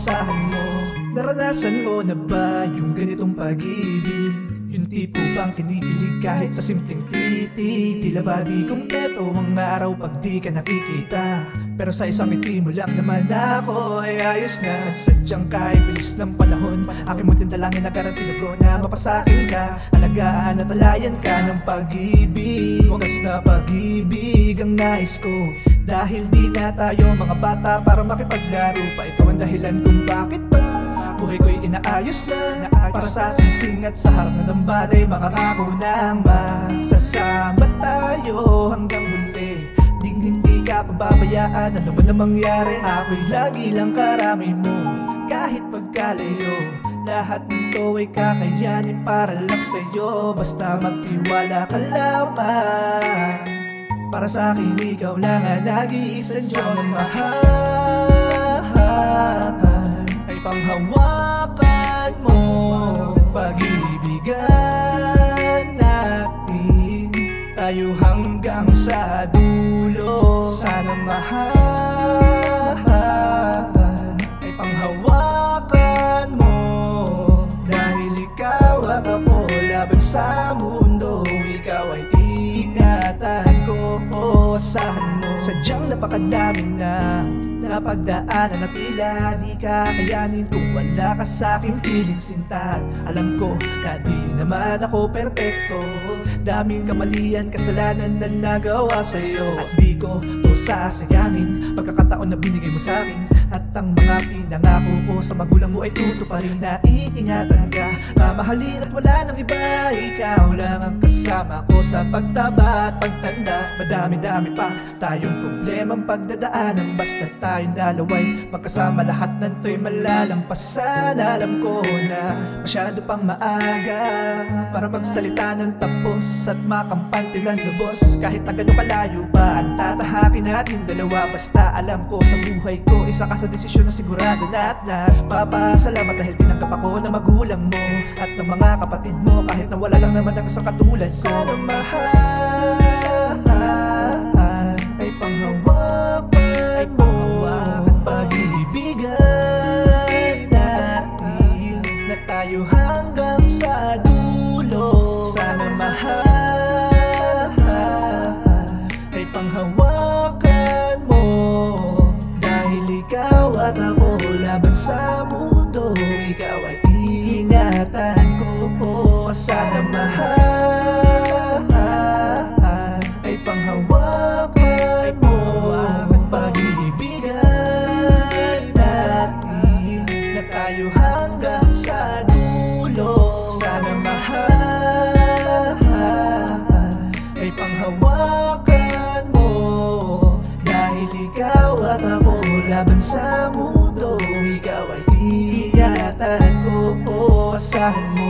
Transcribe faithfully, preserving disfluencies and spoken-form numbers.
asahan mo. Naranasan mo na ba yung ganitong pag-ibig? Yung tipo bang kinikilig kahit sa simpleng titig? Tila ba di kumpleto ang araw pag di ka nakikita, pero sa isang ngiti mo lang naman ako ay ayos na. Sadyang kahit bilis ng panahon, aking munting dalangin na garantido ko na mapasakin ka. Alagaan at alayan ka ng pag-ibig, wagas na pag-ibig ang nais ko. Dahil di na tayo mga bata para makipaglaro pa. Ikaw ang dahilan kung bakit ba buhay ko'y inaayos na, para sa singsing at sa harap na dambaday. Makakako nang masasama tayo hanggang huli. Ding hindi ka pababayaan, ano man ang mangyari. Ako'y lagi lang karami mo, kahit pagkalayo. Lahat nito ay kakayanin para lang sa'yo. Basta magtiwala ka lamang, para sa akin ikaw lang ang nag-iisang Diyos. Mahal ay panghawakan mo, pag-ibigan natin tayo hanggang sa dulo. Sana mahal ay panghawakan mo, dahil ikaw ang ako laban sa mundo. Ikaw ay ingatan ko, asahan mo. Sadyang napakadami na napagdaanan na tila di kakayanin kung wala ka sa'king piling sinta. Alam ko na di naman ako perpekto, daming kamalian, kasalanan na nagawa sa'yo. At di ko to sasayangin pagkakataon na binigay mo sa'kin, at ang mga pinangako ko sa magulang mo ay tutuparin. Na iingatan ka, mamahalin at wala nang iba. Ikaw lang ang kasama ko sa pagtaba at pagtanda. Madami-dami pa tayong problemang pagdadaanan, basta tayong dalaway magkasama, lahat nanto'y malalampasan. Alam ko na masyado pang maaga para magsalita ng tapos at makampante ng lubos. Kahit na gano'ng kalayo pa ang tatahakin natin dalawa, basta alam ko sa buhay ko isa ka sa desisyon na sigurado lahat na papasalamat. Dahil tinanggap ako ng magulang mo at ng mga kapatid mo, kahit na wala lang naman ang isang katulad ko. Sana mahal ay panghawakan mo, at pag-ibigan natin na tayo hanggang sa dulo. Sana mahal ay panghawakan mo, dahil ikaw at ako laban sa mundo. Ikaw ay ingatan ko, sana mahal ay panghawakan mo, at pag-ibigan natin na tayo hanggang sa dulo. Sana mahal ay panghawakan mo, dahil ikaw at ako laban sa mundo. Ikaw ay ingatan ko, asahan mo.